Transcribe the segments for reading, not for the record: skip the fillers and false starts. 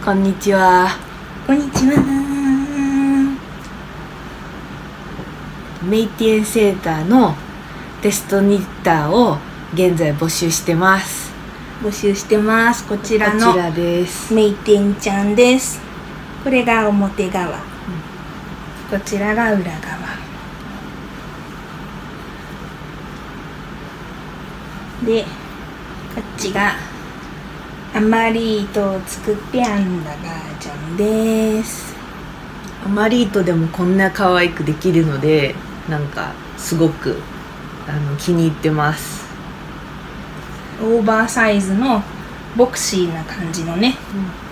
こんにちは。 こんにちは。 メイティエンセーターのテストニッターを現在募集してます。 募集してます。こちらのこちらです。 メイテンちゃんです。これが表側、こちらが裏側で、こっちがアマリートを作って編んだバージョンです。 アマリートでもこんな可愛くできるので、なんかすごく気に入ってます。 オーバーサイズのボクシーな感じのね、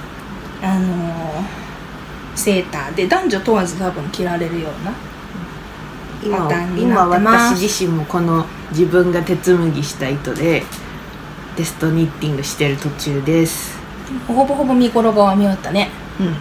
セーターで男女問わず多分着られるようなパターンになってます。 今私自身もこの自分が手紡ぎした糸でテストニッティングしてる途中です。 ほぼほぼ見頃が見終わったね。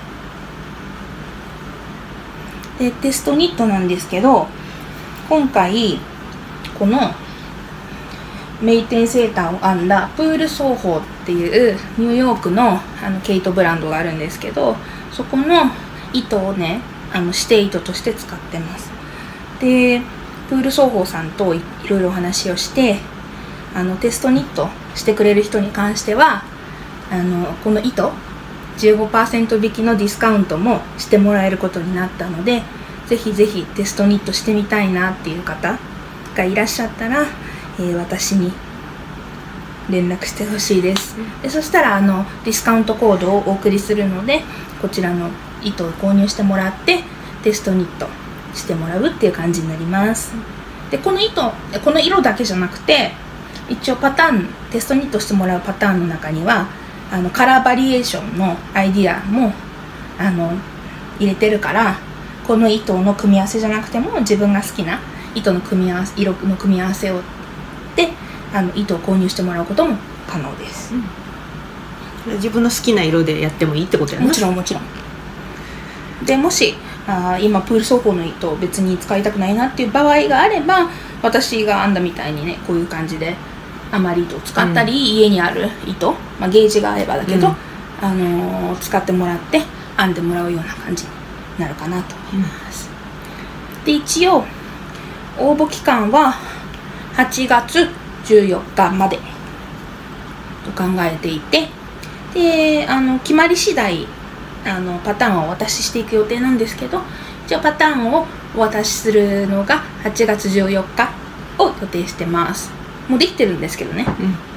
でテストニットなんですけど、今回このメイテンセーターを編んだプール奏法っていうニューヨークの毛糸ブランドがあるんですけど、そこの糸をね指定糸として使ってます。でプール奏法さんといろいろお話をして、テストニットしてくれる人に関してはこの糸 15% 引きのディスカウントもしてもらえることになったので、ぜひぜひテストニットしてみたいなっていう方がいらっしゃったら、私に連絡してほしいです。でそしたらディスカウントコードをお送りするので、こちらの糸を購入してもらってテストニットしてもらうっていう感じになります。でこの色だけじゃなくて、一応パターンテストニットしてもらうパターンの中にはカラーバリエーションのアイディアも入れてるから、この糸の組み合わせじゃなくても自分が好きな糸の組み合わせ、色の組み合わせをで糸を購入してもらうことも可能です。 自分の好きな色でやってもいいってことやな。 もちろんもちろん。でもし今プール奏法の糸を別に使いたくないなっていう場合があれば、私が編んだみたいにね、こういう感じでアマリ糸を使ったり、家にある糸、ゲージが合えばだけど、使ってもらって編んでもらうような感じになるかなと思います。で一応応募期間は8月14日までと考えていて、で決まり次第パターンをお渡ししていく予定なんですけど、一応パターンをお渡しするのが8月14日を予定してます。もうできてるんですけどね。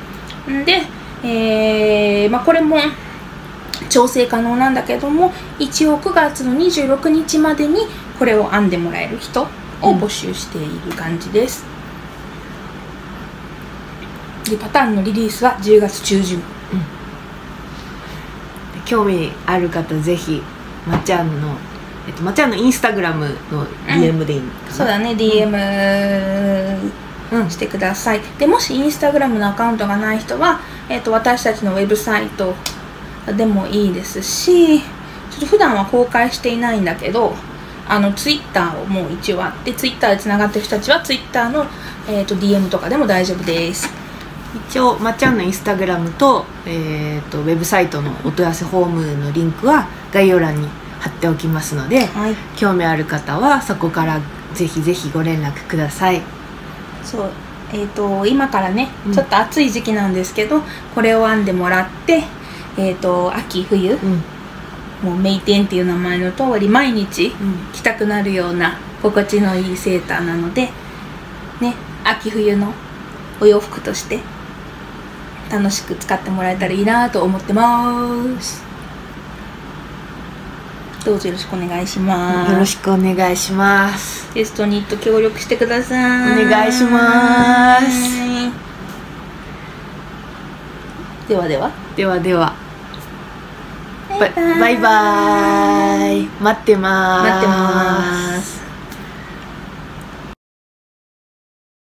で、これも調整可能なんだけども、一応9月の26日までにこれを編んでもらえる人を募集している感じです。でパターンのリリースは10月中旬。 興味ある方ぜひまっちゃんのインスタグラムの DM でいいかな。 そうだね、DMしてください。でもしインスタグラムのアカウントがない人は、私たちのウェブサイトでもいいですし、ちょっと普段は公開していないんだけど、ツイッターをもう一応あって、ツイッターでつながってる人たちはツイッターの、DM とかでも大丈夫です。 一応まっちゃんのインスタグラムと、ウェブサイトのお問い合わせフォームのリンクは概要欄に貼っておきますので、興味ある方はそこからぜひぜひご連絡ください。 そう、今からね、ちょっと暑い時期なんですけど、これを編んでもらって、秋冬、もうメイテンっていう名前の通り毎日着たくなるような心地のいいセーターなのでね、秋冬のお洋服として楽しく使ってもらえたらいいなと思ってます。どうぞよろしくお願いします。 よろしくお願いします。 テストニット協力してください。 お願いします。 ではでは。 ではでは。バイバーイ。待ってます。 待ってます。